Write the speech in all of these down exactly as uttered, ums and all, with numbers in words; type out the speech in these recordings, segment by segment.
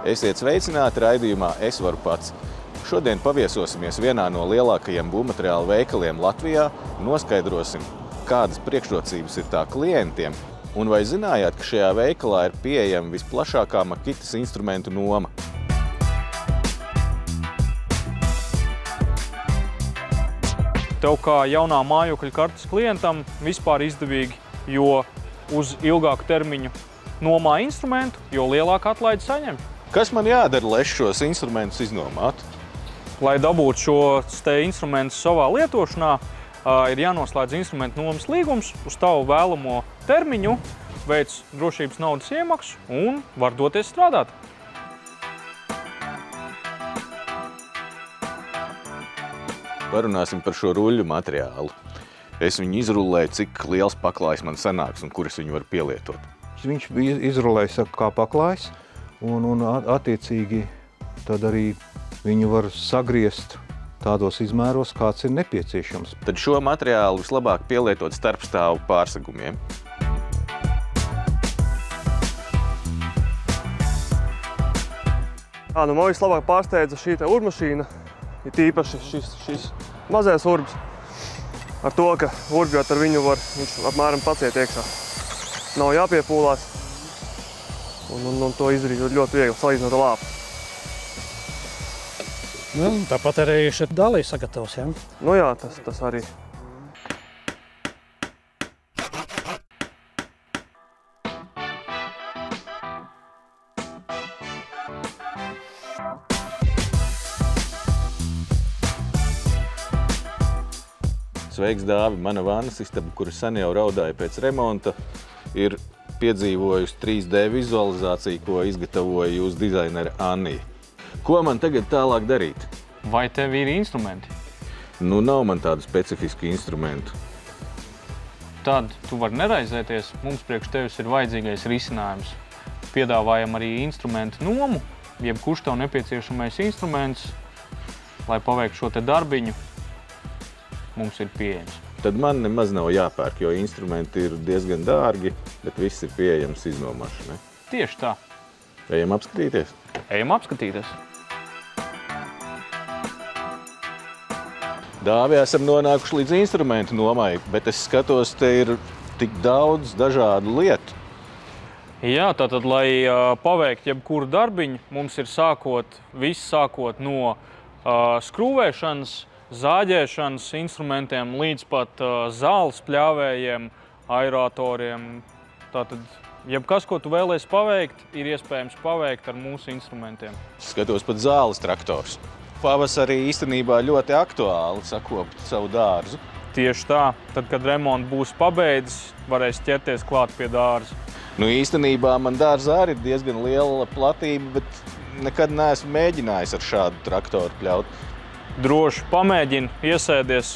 Esiet sveicināti raidījumā Es varu pats. Šodien paviesosimies vienā no lielākajiem būvmateriālu veikaliem Latvijā un noskaidrosim, kādas priekšrocības ir tā klientiem un vai zinājāt, ka šajā veikalā ir pieejama visplašākā makitas instrumentu noma. Tev kā jaunā mājokļa kartes klientam vispār izdevīgi, jo uz ilgāku termiņu nomā instrumentu, jo lielāku atlaidi saņem. Kas man jādara, lai es šos instrumentus iznomātu? Lai dabūtu šos te instrumentus savā lietošanā, ir jānoslēdz instrumentu nomas līgums uz tavu vēlamo termiņu, veic drošības naudas iemaksu un var doties strādāt. Parunāsim par šo ruļļu materiālu. Es viņu izrullēju, cik liels paklājs man sanāks un kur es viņu varu pielietot. Viņš bija izrullējis kā paklājs un, un attiecīgi tad arī viņu var sagriezt tādos izmēros, kāds ir nepieciešams. Tad šo materiālu vislabāk pielietot starpstāvu pārsegumiem. Jā, nu man vislabāk pārsteidza šī te urbmašīna, ir tīpaši šis, šis mazais urbs. Ar to, ka urbjot ar viņu var, viņš apmēram paciet iekšā. Nav jāpiepūlās, un, un, un to izdarīt ļoti viegli, salīdzinot ar lāpu. Nu, tāpat arī šeit dalī sagatavs, jā? Nu jā, tas, tas arī. Sveiks, Dāvi! Mana vannas istaba, kura sen jau raudāja pēc remonta, ir piedzīvojusi trīs D vizualizāciju, ko izgatavoja jūsu dizainere Annija. Ko man tagad tālāk darīt? Vai tev ir instrumenti? Nu, nav man tādu specifisku instrumentu. Tad tu vari neraizēties, mums priekš tevis ir vajadzīgais risinājums. Piedāvājam arī instrumentu nomu, jebkurš tev nepieciešamais instruments, lai paveiktu šo te darbiņu, mums ir pieejams. Tad man nemaz nav jāpērk, jo instrumenti ir diezgan dārgi, bet viss ir pieejams iznomāšanai. Tieši tā. Ejam apskatīties? Ejam apskatīties. Dāvi, esam nonākuši līdz instrumentu nomai, bet es skatos, te ir tik daudz dažādu lietu. Jā, tātad, lai uh, paveikt jebkuru darbiņu, mums ir sākot, viss sākot no uh, skrūvēšanas, zāģēšanas instrumentiem līdz pat uh, zāles pļāvējiem, aeratoriem. Tātad, jebkas, ko tu vēlies paveikt, ir iespējams paveikt ar mūsu instrumentiem. Skatos pat zāles traktors. Pavasarī īstenībā ļoti aktuāli sakopt savu dārzu. Tieši tā. Tad, kad remonts būs pabeidzis, varēs ķerties klāt pie dārza. Nu, īstenībā man dārzā arī ir diezgan liela platība, bet nekad neesmu mēģinājis ar šādu traktoru pļaut. Droši pamēģini, iesēdies.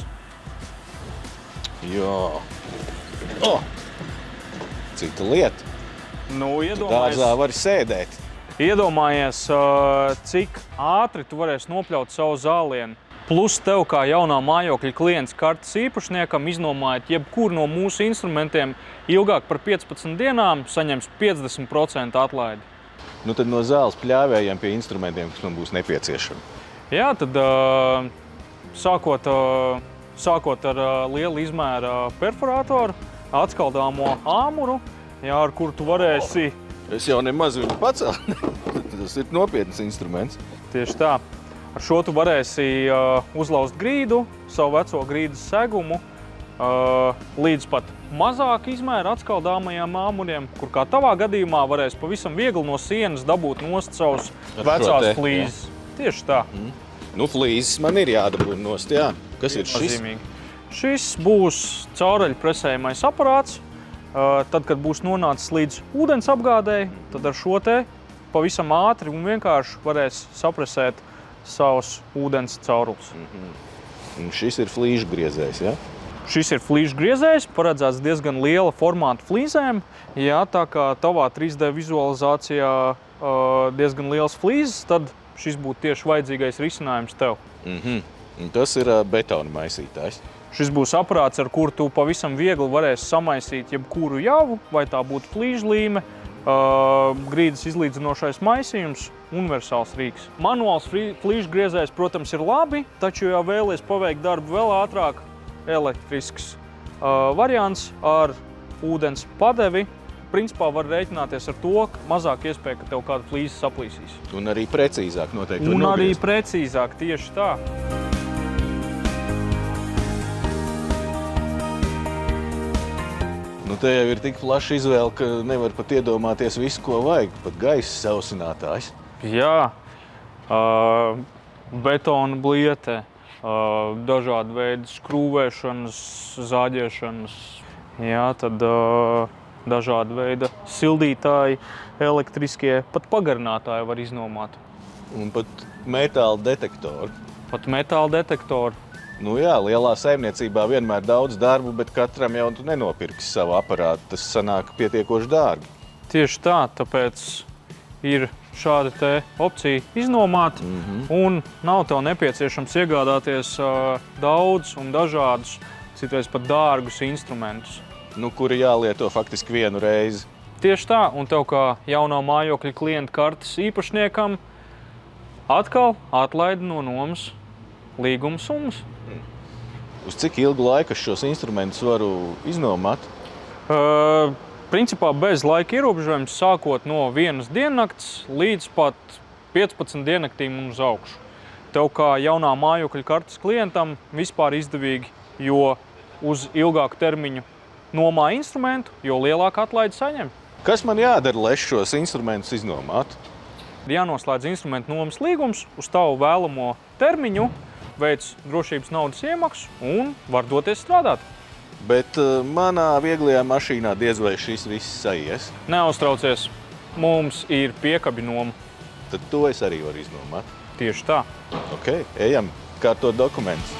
Jā. O! Cita lieta. Nu, iedomājies, Dārzā var sēdēt. iedomājies, cik ātri tu varēsi nopļaut savu zālienu. Plus tev kā jaunā mājokļa klients kartes īpašniekam iznomājot jebkuru no mūsu instrumentiem ilgāk par piecpadsmit dienām saņems piecdesmit procentu atlaidi. Nu, tad no zāles pļāvējiem pie instrumentiem, kas man būs nepieciešami. Jā, tad sākot, sākot ar lielu izmēra perforātoru, atskaldāmo āmuru, jā, ar kuru tu varēsi... Es jau nemaz viņu pacēlu. Tas ir nopietns instruments. Tieši tā. Ar šo tu varēsi uzlauzt grīdu, savu veco grīdas segumu, līdz pat mazāk izmēra atskaldāmajiem āmuriem, kur kā tavā gadījumā varēs pavisam viegli no sienas dabūt nost savus vecās flīzes. Tieši tā. Mm. Nu, flīzes man ir jādabū nost, jā. Kas ir šis? Šis būs caureļpresējamais aparāts. Tad, kad būs nonācis līdz ūdens apgādēji, tad ar šo te pavisam ātri un vienkārši varēs sapresēt savus ūdens caurules. Mm-hmm. Un šis ir flīžu griezējs, jā? Šis ir flīžu griezējs, paredzēts diezgan liela formāta flīzēm. Jā, tā kā tavā trīs D vizualizācijā diezgan liels flīzes, tad šis būtu tieši vajadzīgais risinājums tev. Mm-hmm. Un tas ir betona maisītājs. Šis būs aparāts, ar kuru tu pavisam viegli varēsi samaisīt jebkuru javu, vai tā būtu flīžlīme, grīdas izlīdzinošais maisījums, universāls rīks. Manuāls flīžu griezējs, protams, ir labi, taču, ja vēlies paveikt darbu vēl ātrāk, elektrisks uh, variants ar ūdens padevi, principā var rēķināties ar to, ka mazāk iespēja, ka tev kāda flīze saplīsīs. Un arī precīzāk noteikti. Un arī precīzāk, tieši tā. Nu, te jau ir tik plaša izvēle, ka nevar pat iedomāties visu, ko vajag. Pat gaisa sausinātājs. Jā, uh, betona bliete, uh, dažādi veidi skrūvēšanas, zāģēšanas, jā, tad uh, dažādi veidi sildītāji, elektriskie, pat pagarinātāji var iznomāt. Un pat metāla detektori. Pat metāla detektori. Nu jā, lielā saimniecībā vienmēr daudz darbu, bet katram jau tu nenopirksi savu aparātu. Tas sanāk pietiekoši dārgi. Tieši tā, tāpēc ir šāda te opcija iznomāt, mm-hmm. un nav tev nepieciešams iegādāties uh, daudz un dažādus, citreiz pat dārgus instrumentus. Nu, kuri jālieto faktiski vienu reizi. Tieši tā, un tev kā jaunā mājokļa klienta kartes īpašniekam atkal atlaida no nomas līguma summas. Uz cik ilgu laiku es šos instrumentus varu iznomāt? Uh, principā bez laika ierobežojums, sākot no vienas diennakts līdz pat piecpadsmit diennaktīm un uz augšu. Tev kā jaunā mājokļa kartes klientam vispār izdevīgi, jo uz ilgāku termiņu nomā instrumentu, jo lielāku atlaidi saņem. Kas man jādara, lai es šos instrumentus iznomātu? Jānoslēdz instrumentu nomas līgums uz tavu vēlamo termiņu, veic drošības naudas iemaksu un var doties strādāt. Bet uh, manā vieglajā mašīnā diez vai šis viss saies. Neuztraucies, mums ir piekabi noma. Tad to es arī varu iznomāt. Tieši tā. Ok, ejam, kārtot dokumentus.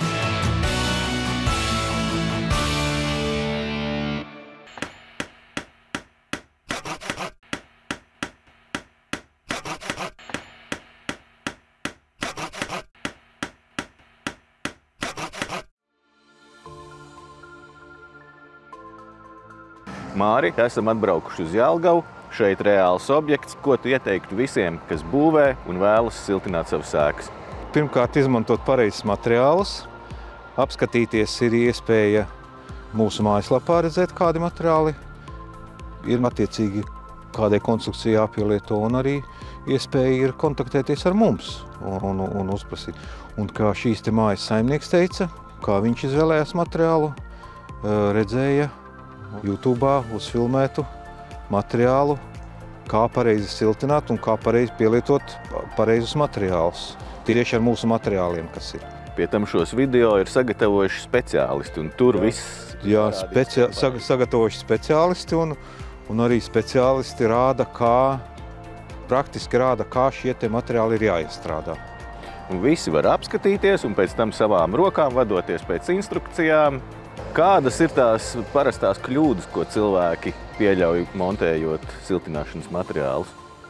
Māri, esam atbraukuši uz Jelgavu. Šeit reāls objekts. Ko tu ieteiktu visiem, kas būvē un vēlas siltināt savas ēkas? Pirmkārt, izmantot pareizes materiālus. Apskatīties ir iespēja mūsu mājaslapā redzēt, kādi materiāli ir attiecīgi kādai konstrukcijai jāpielieto, un arī iespēja ir kontaktēties ar mums un, un, un uzprasīt. Un kā šīs te mājas saimnieks teica, kā viņš izvēlējās materiālu, redzēja YouTube'ā uzfilmētu materiālu, kā pareizi siltināt un kā pareizi pielietot pareizus materiālus. Tieši ar mūsu materiāliem, kas ir. Pie tam šos video ir sagatavojuši speciālisti, un tur Jā. viss... Jā, specia sag sagatavojuši speciālisti, un, un arī speciālisti rāda, kā, praktiski rāda, kā šie te materiāli ir jāiestrādā. Un visi var apskatīties un pēc tam savām rokām vadoties pēc instrukcijām. Kādas ir tās parastās kļūdas, ko cilvēki pieļauj montējot siltināšanas materiālus?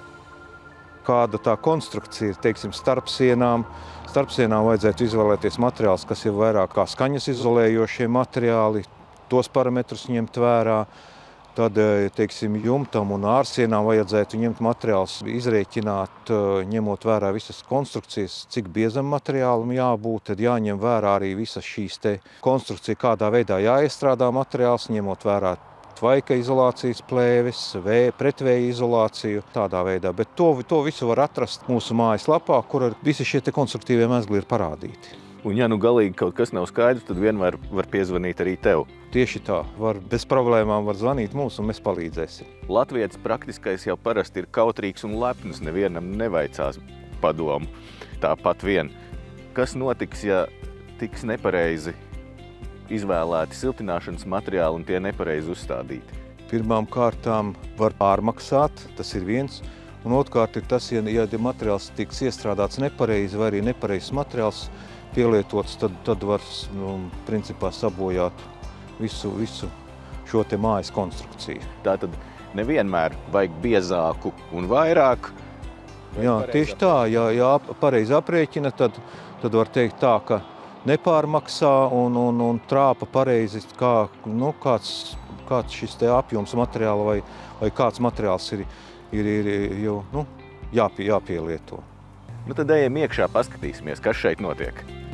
Kāda tā konstrukcija ir, teiksim, starp sienām. Starp sienām vajadzētu izvēlēties materiālus, kas ir vairāk kā skaņas izolējošie materiāli, tos parametrus ņemt vērā. Tad, teiksim, jumtam un ārsienām vajadzētu ņemt materiālus, izrēķināt, ņemot vērā visas konstrukcijas, cik biezam materiālam jābūt, tad jāņem vērā arī visas šīs te konstrukcija, kādā veidā jāiestrādā materiāls, ņemot vērā tvaika izolācijas plēves, vē, pretvēja izolāciju, tādā veidā. Bet to, to visu var atrast mūsu mājaslapā, kur visi šie te konstruktīvie mezgli ir parādīti. Un ja nu galīgi kaut kas nav skaidrs, tad vienmēr var piezvanīt arī tev. Tieši tā. Var, bez problēmām var zvanīt mums, un mēs palīdzēsim. Latvietis praktiskais jau parasti ir kautrīgs un lepns, nevienam nevaicās padomu. Tāpat vien. Kas notiks, ja tiks nepareizi izvēlēti siltināšanas materiāli un tie nepareizi uzstādīti? Pirmām kārtām var pārmaksāt, tas ir viens. Un otrkārt ir tas, ja, ja materiāls tiks iestrādāts nepareizi vai arī nepareizs materiāls pielietots, tad, tad var, nu, principā sabojāt visu, visu šo te mājas konstrukciju. Tātad nevienmēr vajag biezāku un vairāk? Jā, tieši tā. Ja, ja pareizi aprēķina, tad, tad var teikt tā, ka nepārmaksā un, un, un trāpa pareizi, kā, nu, kāds, kāds šis te apjoms materiāla vai, vai kāds materiāls ir, ir, ir jau, nu, jāpie, jāpielieto. Nu tad ejam iekšā, paskatīsimies, kas šeit notiek.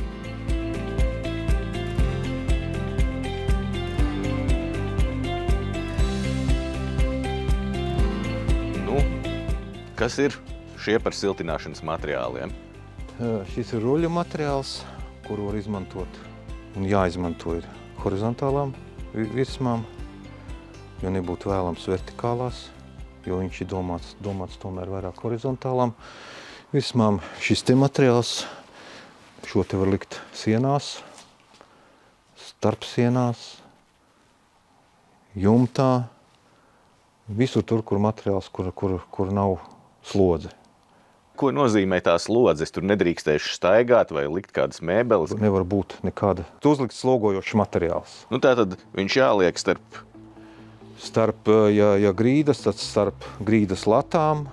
Nu, kas ir šie par siltināšanas materiāliem? Šis ir ruļu materiāls, kuru var izmantot un jāizmanto ir horizontālām virsmām, jo nebūtu vēlams vertikālās, jo viņš ir domāts, domāts tomēr vairāk horizontālām virsmām. Šis te materiāls, šo te var likt sienās, starp sienās, jumtā, visur tur, kur materiāls, kur, kur, kur nav slodze. Ko nozīmē tās slodzes? Tur nedrīkstēšu staigāt vai likt kādas mēbeles? Nevar būt nekāda uzlikts slogojošs materiāls. Nu tātad viņš jāliek starp... Starp, ja, ja grīdas, tad starp grīdas latām,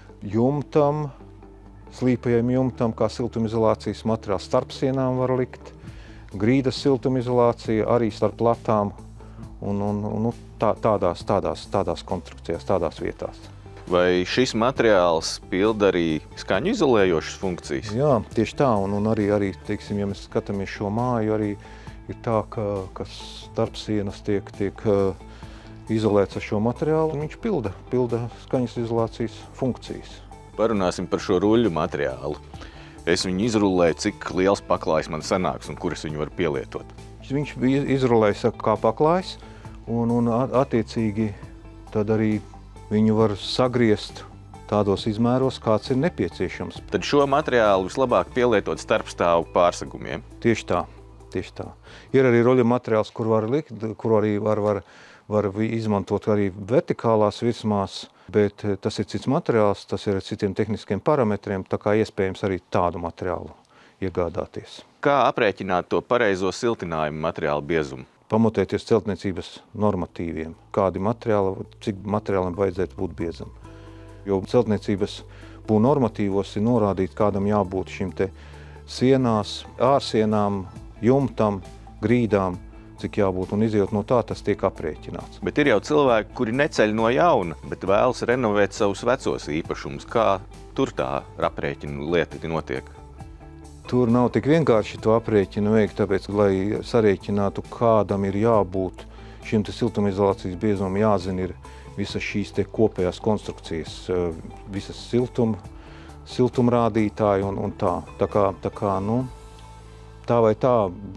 jumtam, slīpajiem jumtam, kā siltumizolācijas materiāls starp sienām var likt. Grīdas siltumizolācija arī starp latām un, un, un tā, tādās, tādās, tādās konstrukcijās, tādās vietās. Vai šis materiāls pilda arī skaņu izolējošas funkcijas? Jā, tieši tā, un, un arī, arī, teiksim, ja mēs skatāmies šo māju, arī ir tā, ka, ka starpsienas tiek, tiek uh, izolēts ar šo materiālu, un viņš pilda, pilda skaņas izolācijas funkcijas. Parunāsim par šo ruļu materiālu. Es viņu izrullēju, cik liels paklājs man sanāks un kur es viņu varu pielietot. Viņš izrullējas kā paklājs, un, un attiecīgi tad arī viņu var sagriezt tādos izmēros, kāds ir nepieciešams. Tad šo materiālu vislabāk pielietot starpstāvu pārsegumiem? Tieši tā, tieši tā. Ir arī roļu materiāls, kur var likt, kur arī var, var, var izmantot arī vertikālās virsmās, bet tas ir cits materiāls, tas ir ar citiem tehniskiem parametriem, tā kā iespējams arī tādu materiālu iegādāties. Kā aprēķināt to pareizo siltinājumu materiālu biezumu? Pamatoties celtniecības normatīviem, kādi materiāli, cik materiālam vajadzētu būt biezam. Jo celtniecības būvniecības normatīvos ir norādīts, kādam jābūt šim te sienās, ārsienām, jumtam, grīdām, cik jābūt, un izjūt no tā, tas tiek aprēķināts. Bet ir jau cilvēki, kuri neceļ no jauna, bet vēlas renovēt savus vecos īpašumus. Kā tur tā aprēķina lieta notiek? Tur nav tik vienkārši to aprēķinu veikt, tāpēc, lai sarēķinātu, kādam ir jābūt šim te siltumizolācijas biezumam, jāzina ir visas šīs te kopējās konstrukcijas, visas siltuma, siltumrādītāji un, un tā. Tā kā, tā kā, nu, tā vai tā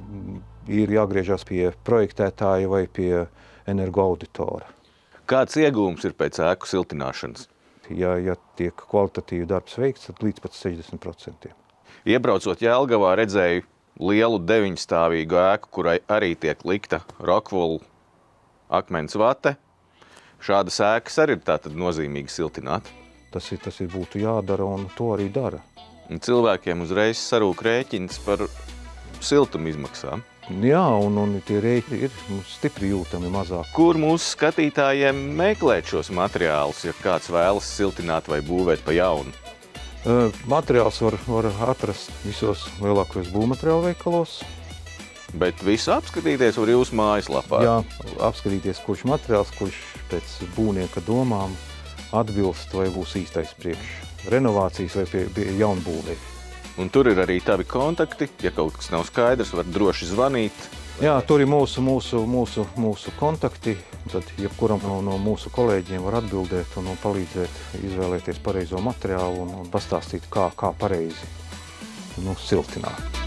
ir jāgriežas pie projektētāja vai pie energoauditora. Kāds iegūms ir pēc ēku siltināšanas? Ja, ja tiek kvalitatīvi darbs veikts, tad līdz pat sešdesmit procentiem. Iebraucot Jelgavā, redzēju lielu deviņstāvīgu ēku, kurai arī tiek likta Rockwool akmens vate. Šādas ēkas arī ir tātad nozīmīgi siltināt. Tas ir, tas ir būtu jādara, un to arī dara. Un cilvēkiem uzreiz sarūk rēķins par siltuma izmaksām. Jā, un, un tie rēķini ir stipri jūtami mazāk. Kur mūsu skatītājiem meklēt šos materiālus, ja kāds vēlas siltināt vai būvēt pa jaunu? Uh, materiāls var, var atrast visos lielākajos būvmateriālu veikalos. Bet visu apskatīties var jūsu mājaslapā? Jā, apskatīties, kurš materiāls, kurš pēc būvnieka domām atbilst vai būs īstais priekš renovācijas vai pie, pie jaunbūvē. Un tur ir arī tavi kontakti, ja kaut kas nav skaidrs, var droši zvanīt. Jā, tur ir mūsu, mūsu, mūsu, mūsu kontakti, tad jebkuram no, no mūsu kolēģiem var atbildēt un, un palīdzēt izvēlēties pareizo materiālu un, un pastāstīt, kā, kā pareizi nu, siltināt.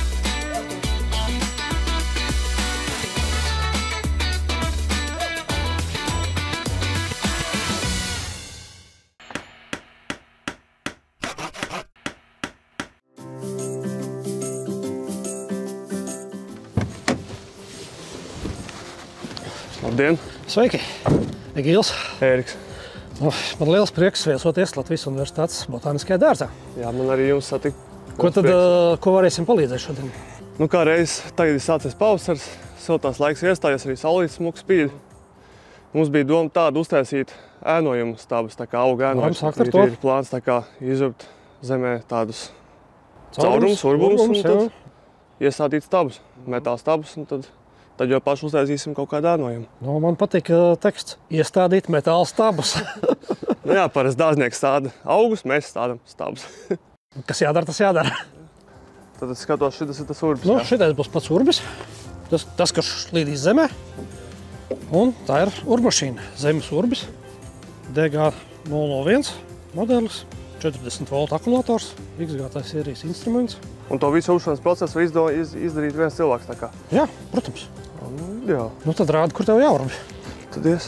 Labdien! Sveiki! Egīls. Ēriks. Nu, man liels prieks viesoties Latvijas Universitātes botāniskajā dārzā. Jā, man arī jums satika. Ko tad, prieks. Ko varēsim palīdzēt šodien? Nu, kā reiz tagad ir sācies pavasars, siltās laiks iestājies, arī saulītes smuki spīd. Mums bija doma tāda uztaisīt ēnojumu stabas, tā kā auga ēnojums. Sākt ar to. Ir plāns tā kā izurbt zemē tādus caurumus, urbumus un tad iesādīt stabus, metāla stabus un tad Tad jau paši uztaisīsim kaut kādu ēnojumu. Nu, man patīk teksts. Iestādīt metāla stabus. Nu jā, parasti dārznieks stāda augus, mēs stādam stabus. Kas jādara, tas jādara. Tad es skatos, šitas ir tas urbis. Nu, šitais būs pats urbis. Tas, tas kas slīdīs zemē. Un tā ir urbmašīna. Zemes urbis. D G nulle nulle viens modelis. četrdesmit voltu akumulators. X G T sērijas instruments. Un to visu uršanas procesu var izdo, iz, izdarīt viens cilvēks tā kā? Jā, protams. Nu, jā. Nu tad rāda, kur tev jāurbi. Tad ies.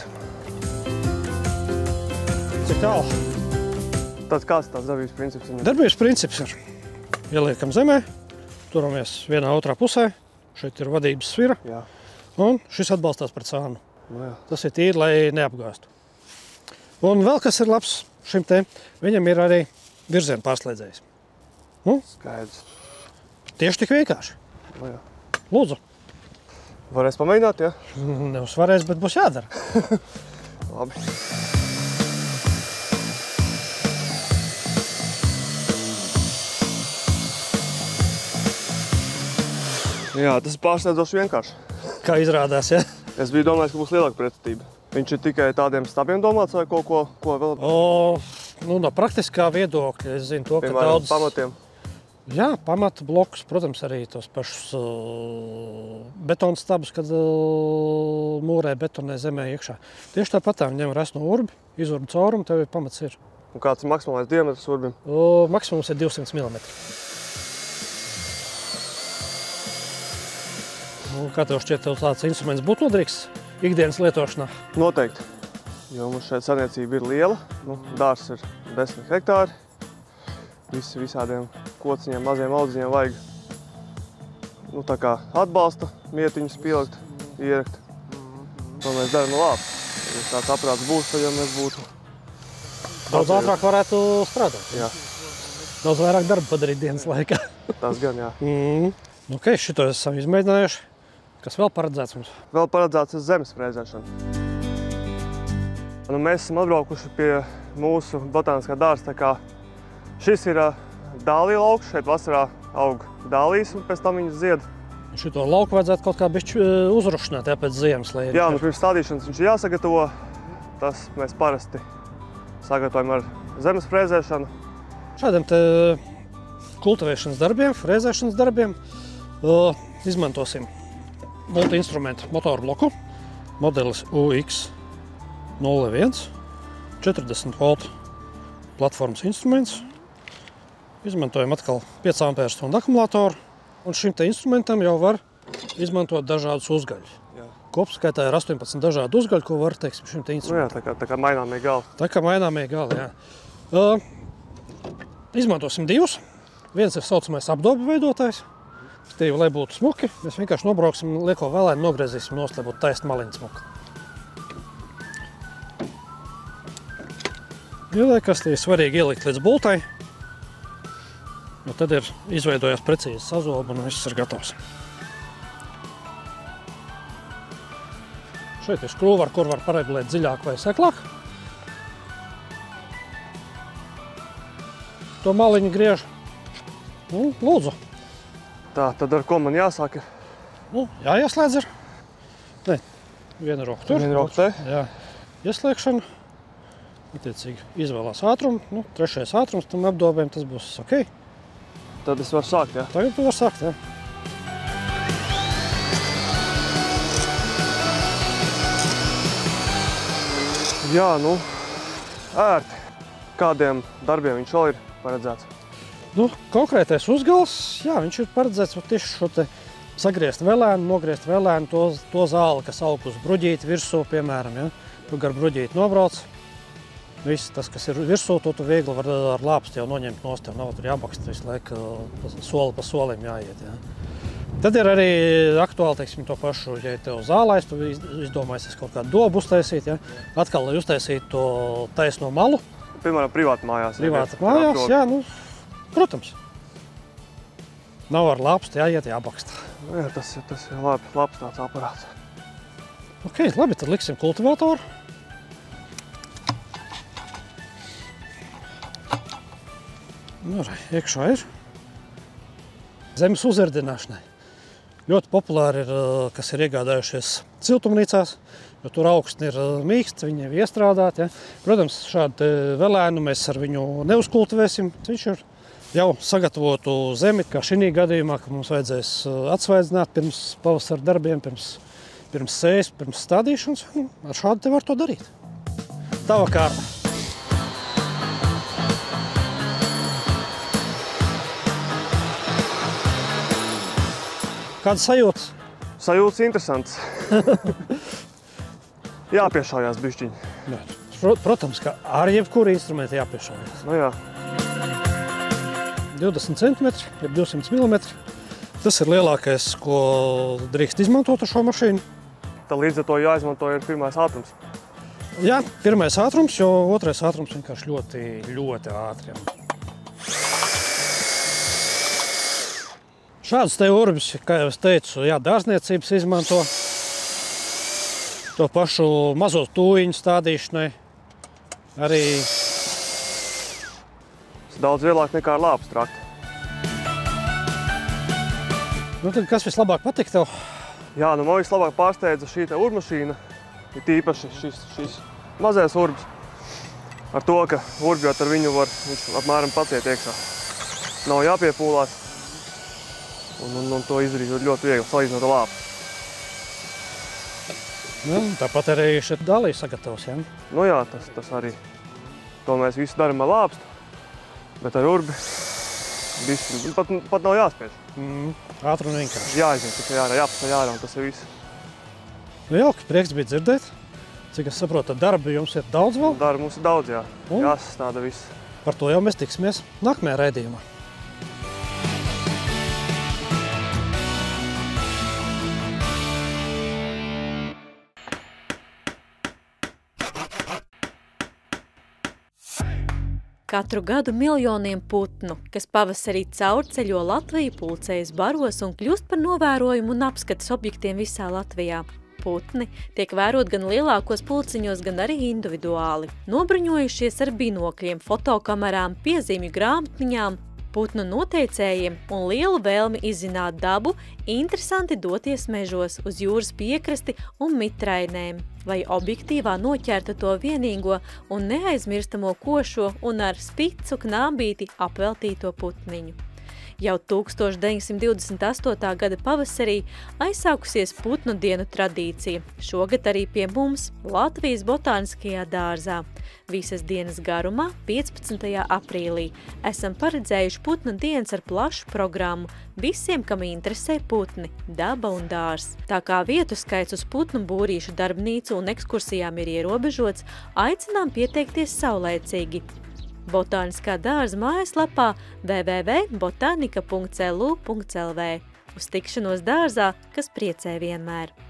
Cik tālu? Tāds kāds tās darbības princips? Darbības princips ir. Ieliekam zemē, turamies vienā otrā pusē. Šeit ir vadības svira. Jā. Un šis atbalstās pret sānu. Nu, jā. Tas ir tīri, lai neapgāstu. Un vēl kas ir labs šim te, viņam ir arī virziena pārslēdzējs. Nu? Skaidrs. Tieši tik vienkārši. Nu, jā. Lūdzu. Varēs pamēģināt, jā? Nevis varēs, bet būs jādara. Labi. Jā, tas ir pārsteidzoši vienkārši. Kā izrādās, ja? Es biju domājis, ka būs lielāka pretestība. Viņš ir tikai tādiem stabiem domāts vai kaut ko, ko vēl? O, nu, no praktiskā viedokļa es zinu to, ka Piemēram, daudz... pamatiem. Jā, pamata blokus, protams, arī tos pašus uh, betona stabus, kad uh, mūrē betonē zemē iekšā. Tieši tāpat tā ņem resno urbi, izurbi caurumu, tev ir pamats ir. Un kāds ir maksimālais diametrs urbim? Uh, maksimums ir divsimt milimetri. Nu, kā tev šķiet, tev tāds instruments būtu noderīgs ikdienas lietošanā? Noteikti, jo mums šeit saimniecība ir liela. Nu, dārs ir desmit hektāri. Visi visādiem kociņiem, maziem audziņiem vajag nu, tā kā atbalsta mietiņus pielikt, ierekt. To mēs darām no labi. Ja tāds aprāts būs, tad jau mēs būtu... Daudz ātrāk varētu strādāt. Jā. Daudz vairāk darba padarīt dienas laikā. Tas gan, jā. Mm. Nu, ok, šito esam izmēģinājuši. Kas vēl paredzēts mums? Vēl paredzēts ir zemes frēzēšana. Nu, mēs esam atbraukuši pie mūsu botāniskā dārza. Tā kā šis ir dālī lauks, šeit vasarā aug dālīs un pēc tam viņas zied. Šito lauku vajadzētu kaut kā bišķi uzrušināt, jā, pēc ziemas. Lai Jā, nu pirms stādīšanas viņš ir jāsagatavo. Tas mēs parasti sagatavojam ar zemes frēzēšanu. Šādiem te kultivēšanas darbiem, frēzēšanas darbiem uh, izmantosim multi-instrumentu motoru bloku. Modelis U X nulle viens, četrdesmit voltu platformas instruments. Izmantojam atkal pieci ampēru stundu akumulātoru. Un šim te instrumentam jau var izmantot dažādus uzgaļus. Jā. Kopskaitā ir astoņpadsmit dažādi uzgaļi, ko var, teiksim, šim te instrumentam. Nu jā, tā kā, tā kā maināmie gali. Tā kā maināmie gali, jā. Uh, izmantosim divus. Viens ir saucamais apdobu veidotājs. Stīvi, lai būtu smuki, mēs vienkārši nobrauksim, lieko vēlēni, nogriezīsim nost, lai būtu taisna maliņa smuka. Ieliekās, tie ir svarīgi ielikt līdz bultai. Jo tad ir izveidojās precīzi sazoba un viss ir gatavs. Šeit ir skrūva, ar kur var paregulēt dziļāk vai seklāk. To maliņu griež. Nu, lūdzu. Tā, tad ar ko man jāsāk ir? Nu, jāieslēdz ir. Nē, viena roka tur. Viena roka te? Jā. Ieslēgšana. Attiecīgi izvēlās ātrumu. Nu, trešais ātrums tam apdobēm, tas būs ok. Tad es varu sākt, jā? Tagad tu var sākt, jā. Jā, nu, ērti. Kādiem darbiem viņš vēl ir paredzēts? Nu, konkrētais uzgals, jā, viņš ir paredzēts tieši šo te sagriezt velēnu, nogriezt velēnu, to, to zāli, kas aug uz bruģīti virsū, piemēram, ja. Tu gar bruģīti nobrauc. Viss tas, kas ir virsū, to tu viegli var ar lāpstu jau noņemt nost, tev nav tur jābakst visu laiku soli pa solim jāiet, jā. Tad ir arī aktuāli, teiksim, to pašu, ja tev zālais, tu izdomājies kaut kādu dobu uztaisīt, ja. Atkal, lai uztaisītu to taisno malu. Piemēram, privāti mājās. Privāti mājās, jā, nu, protams. Nav ar lāpstu jāiet, jābakst. Jā, tas ir, tas ir labi, labs tāds aparāts. Ok, labi, tad liksim kultivatoru. Nu, iekšā ir zemes uzirdināšanai. Ļoti populāri ir, kas ir iegādājušies siltumnīcās, jo tur augstni ir mīksts, viņi ir iestrādāti. Ja. Protams, šādu velēnu mēs ar viņu neuzkultivēsim. Viņš ir jau sagatavotu zemi, kā šī gadījumā, ka mums vajadzēs atsvaidzināt pirms pavasara darbiem, pirms, pirms sējas, pirms stādīšanas. Ar šādu te var to darīt. Tava kārta. Kādas sajūtas? Sajūtas interesants. Jāpiešaujās bišķiņi. Protams, ka ar jebkuru instrumentu jāpiešaujās. Nu jā. divdesmit centimetri, jeb divsimt milimetri. Tas ir lielākais, ko drīkst izmantot ar šo mašīnu. Tad līdz ar to jāizmanto ir pirmais ātrums. Jā, pirmais ātrums, jo otrais ātrums vienkārši ļoti, ļoti ātri. Šādas te urbis, kā jau es teicu, jā, dārzniecības izmanto. To pašu mazo tūjiņu stādīšanai. Arī daudz vieglāk nekā ar lāpas traktu. Nu, tad kas vislabāk patika tev? Jā, nu man vislabāk pārsteidza šī te urbmašīna, ir tīpaši šis, šis mazais urbs. Ar to, ka urbjot ar viņu var viņš apmēram paciet iekšā. Nav jāpiepūlās. Un, un, un to izdarīt ļoti viegli, salīdzinot ar lāpu. Nu, tāpat arī šeit dālī sagatavs, jā? Nu jā, tas, tas arī. To mēs visu daram ar lāpstu, bet ar urbi visu, pat, pat nav jāspiež. Mm, ātri un vienkārši. Jāiziet, tikai jārā, jāpasā jārā, un tas ir viss. Nu jauki, prieks bija dzirdēt. Cik es saprotu, darba jums ir daudz vēl? Darba mums ir daudz, jā. Un? Jāsastāda viss. Par to jau mēs tiksimies nākamajā raidījumā. Katru gadu miljoniem putnu, kas pavasarī caurceļo Latviju, pulcējas baros un kļūst par novērojumu un apskates objektiem visā Latvijā. Putni tiek vērot gan lielākos pulciņos, gan arī individuāli. Nobruņojušies ar binokļiem, fotokamerām, piezīmju grāmatniņām, putnu noteicējiem un lielu vēlmi izzināt dabu, interesanti doties mežos uz jūras piekrasti un mitrainēm, lai objektīvā noķertu to vienīgo un neaizmirstamo košo un ar spicu knābīti apveltīto putniņu. Jau tūkstoš deviņsimt divdesmit astotā gada pavasarī aizsākusies putnu dienu tradīcija, šogad arī pie mums Latvijas botāniskajā dārzā. Visas dienas garumā, piecpadsmitajā aprīlī, esam paredzējuši putnu dienas ar plašu programmu visiem, kam interesē putni, daba un dārs. Tā kā vietu skaits uz putnu būrīšu darbnīcu un ekskursijām ir ierobežots, aicinām pieteikties saulēcīgi. Botāniskā dārza mājaslapā w w w punkts botanika punkts l u punkts l v. Uz tikšanos dārzā, kas priecē vienmēr.